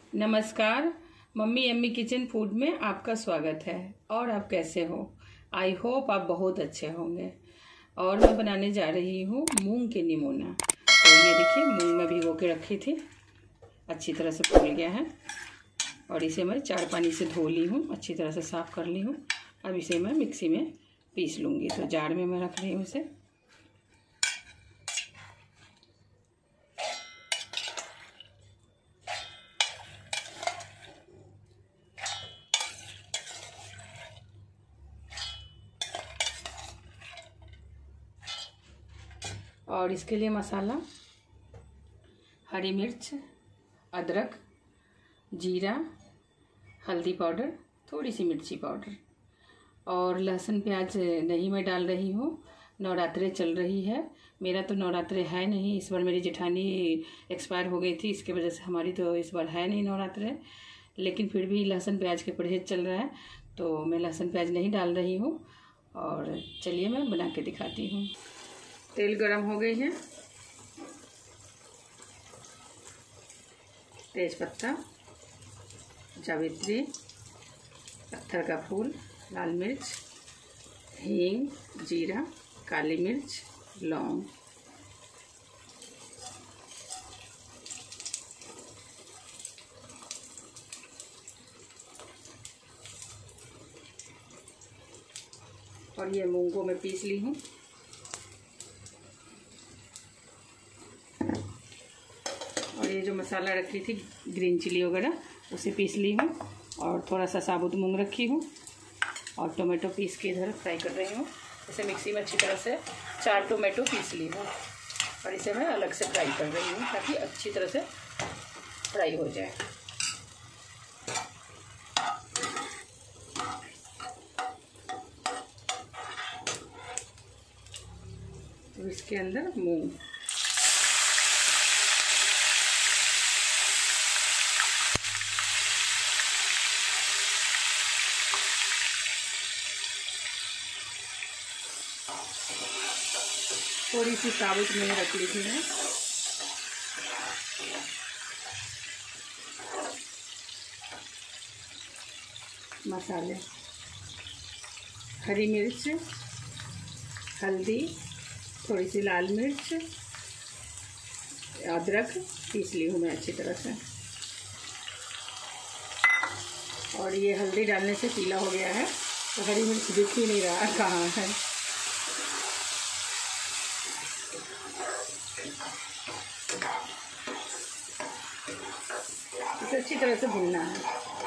नमस्कार। मम्मी अम्मी kitchen food में आपका स्वागत है। और आप कैसे हो? आई होप आप बहुत अच्छे होंगे। और मैं बनाने जा रही हूँ मूंग के निमोना। तो ये देखिए, मूंग में भिगो के रखी थी, अच्छी तरह से फूल गया है और इसे मैं 4 पानी से धो ली हूँ, अच्छी तरह से साफ़ कर ली हूँ। अब इसे मैं मिक्सी में पीस लूँगी। तो जार में मैं रख रही हूँ इसे। और इसके लिए मसाला, हरी मिर्च, अदरक, जीरा, हल्दी पाउडर, थोड़ी सी मिर्ची पाउडर और लहसुन प्याज नहीं मैं डाल रही हूँ। नवरात्रे चल रही है, मेरा तो नवरात्रे है नहीं। इस बार मेरी जेठानी एक्सपायर हो गई थी, इसके वजह से हमारी तो इस बार है नहीं नवरात्रे। लेकिन फिर भी लहसुन प्याज के परहेज चल रहा है, तो मैं लहसुन प्याज नहीं डाल रही हूँ। और चलिए मैं बना के दिखाती हूँ। तेल गरम हो गई है। तेज़पत्ता, जावित्री, पत्थर का फूल, लाल मिर्च, हींग, जीरा, काली मिर्च, लौंग। और ये मूंग को मैं पीस ली हूँ। और ये जो मसाला रखी थी ग्रीन चिली वगैरह, उसे पीस ली हूँ। और थोड़ा सा साबुत मूंग रखी हूँ और टोमेटो पीस के इधर फ्राई कर रही हूँ। इसे मिक्सी में अच्छी तरह से 4 टोमेटो पीस ली हूँ और इसे मैं अलग से फ्राई कर रही हूँ ताकि अच्छी तरह से फ्राई हो जाए। तो इसके अंदर मूंग, थोड़ी सी साबुत मूंग रख ली थी मैं। मसाले, हरी मिर्च, हल्दी, थोड़ी सी लाल मिर्च, अदरक पीस ली हूँ मैं अच्छी तरह से। और ये हल्दी डालने से पीला हो गया है, तो हरी मिर्च दिख ही नहीं रहा कहाँ है। इसे अच्छी तरह से भूनना है।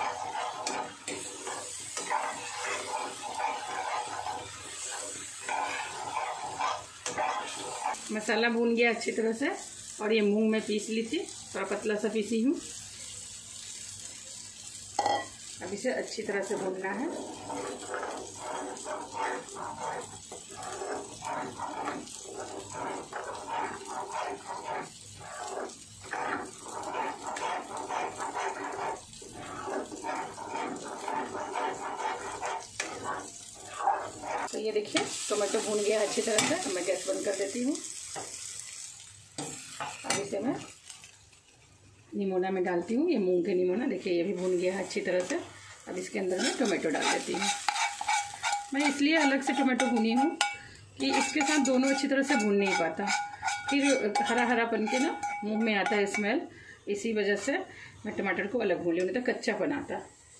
मसाला भून गया अच्छी तरह से। और ये मूंग में पीस ली थी, थोड़ा पतला सा पीसी हूँ। अब इसे अच्छी तरह से भूनना है। तो ये देखिए, टोमेटो भून गया अच्छी तरह से। अब मैं गैस बंद कर देती हूँ। अब इसे मैं निमोना में डालती हूँ। ये मूंग के निमोना देखिए, ये भी भून गया है अच्छी तरह से। अब इसके अंदर मैं टोमेटो डाल देती हूँ। मैं इसलिए अलग से टोमेटो भूनी हूँ कि इसके साथ दोनों अच्छी तरह से भून नहीं पाता, फिर हरा हरा बन के ना मुँह में आता है स्मेल। इसी वजह से मैं टमाटर को अलग भून ली, नहीं तो कच्चापन आता।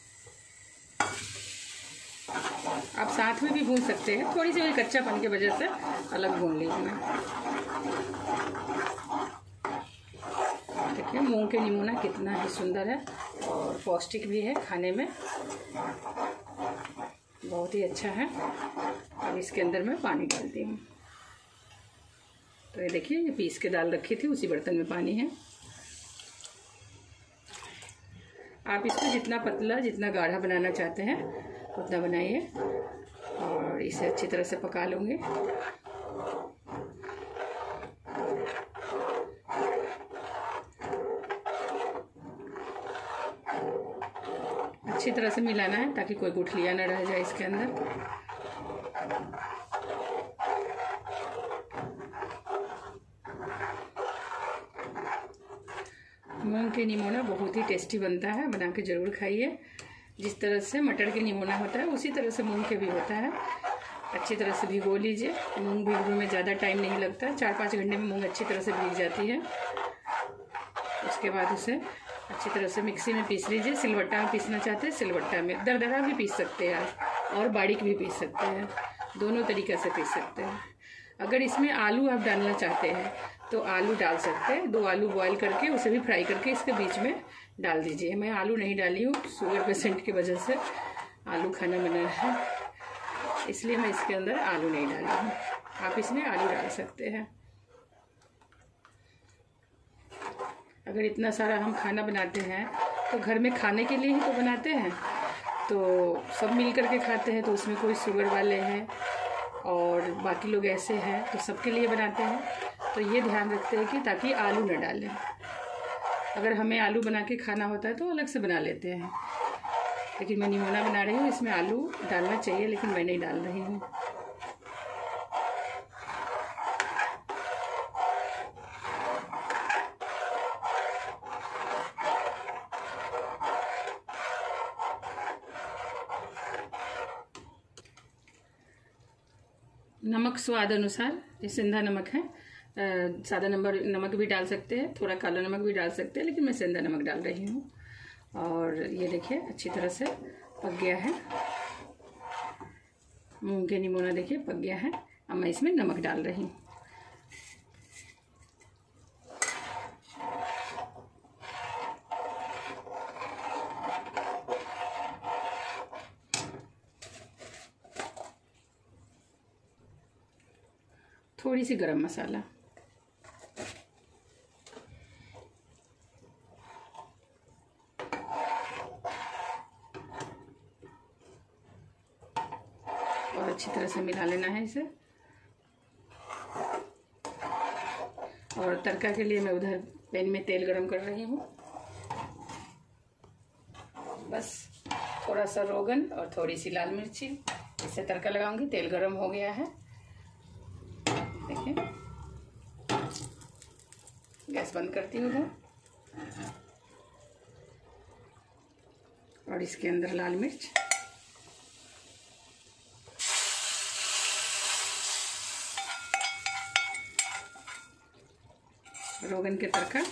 आप साथ में भी भून सकते हैं, थोड़ी सी वही कच्चापन की वजह से अलग भून ली मैं। देखिए मूंग के निमोना कितना ही सुंदर है और पौष्टिक भी है, खाने में बहुत ही अच्छा है। अब इसके अंदर मैं पानी डालती हूँ। तो ये देखिए, ये पीस के दाल रखी थी, उसी बर्तन में पानी है। आप इसको जितना पतला जितना गाढ़ा बनाना चाहते हैं उतना बनाइए। और इसे अच्छी तरह से पका लूँगी। अच्छी तरह से मिलाना है ताकि कोई गुठलियाँ न रह जाए इसके अंदर। मूंग के निमोना बहुत ही टेस्टी बनता है, बना के ज़रूर खाइए। जिस तरह से मटर के निमोना होता है उसी तरह से मूंग के भी होता है। अच्छी तरह से भिगो लीजिए। मूंग भिगोने में ज़्यादा टाइम नहीं लगता, 4-5 घंटे में मूंग अच्छी तरह से भीग जाती है। उसके बाद उसे अच्छी तरह से मिक्सी में पीस लीजिए। सिलबट्टा में पीसना चाहते हैं सिलबट्टा में, दरदरा भी पीस सकते हैं आप और बारीक भी पीस सकते हैं, दोनों तरीक़े से पीस सकते हैं। अगर इसमें आलू आप डालना चाहते हैं तो आलू डाल सकते हैं। 2 आलू बॉईल करके उसे भी फ्राई करके इसके बीच में डाल दीजिए। मैं आलू नहीं डाली हूँ, शुगर पेशेंट की वजह से आलू खाना मना है, इसलिए मैं इसके अंदर आलू नहीं डाली हूँ। आप इसमें आलू डाल सकते हैं। अगर इतना सारा हम खाना बनाते हैं तो घर में खाने के लिए ही तो बनाते हैं, तो सब मिल करके खाते हैं, तो उसमें कोई शुगर वाले हैं और बाकी लोग ऐसे हैं, तो सबके लिए बनाते हैं। तो ये ध्यान रखते हैं कि ताकि आलू न डालें। अगर हमें आलू बना के खाना होता है तो अलग से बना लेते हैं, लेकिन मैं निमोना बना रही हूँ, इसमें आलू डालना चाहिए लेकिन मैं नहीं डाल रही हूँ। नमक स्वाद अनुसार, ये सेंधा नमक है, सादा नमक भी डाल सकते हैं, थोड़ा काला नमक भी डाल सकते हैं, लेकिन मैं सेंधा नमक डाल रही हूँ। और ये देखिए अच्छी तरह से पक गया है मूंग के निमोना, देखिए पक गया है। अब मैं इसमें नमक डाल रही हूँ। थोड़ी सी गरम मसाला, और अच्छी तरह से मिला लेना है इसे। और तड़का के लिए मैं उधर पैन में तेल गरम कर रही हूँ। बस थोड़ा सा रोगन और थोड़ी सी लाल मिर्ची, इससे तड़का लगाऊंगी। तेल गरम हो गया है, देखिए। गैस बंद करती हूँ और इसके अंदर लाल मिर्च, रोगन के तड़का,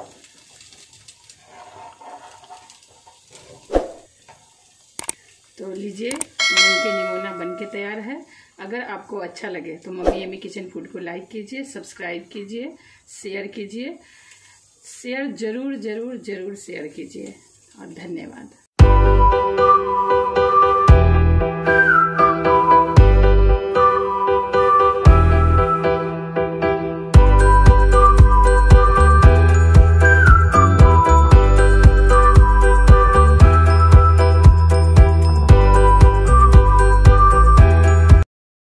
तो लीजिए मूंग के निमोना बनके तैयार है। अगर आपको अच्छा लगे तो मम्मी यम्मी किचन फूड को लाइक कीजिए, सब्सक्राइब कीजिए, शेयर कीजिए। शेयर जरूर जरूर जरूर शेयर कीजिए और धन्यवाद।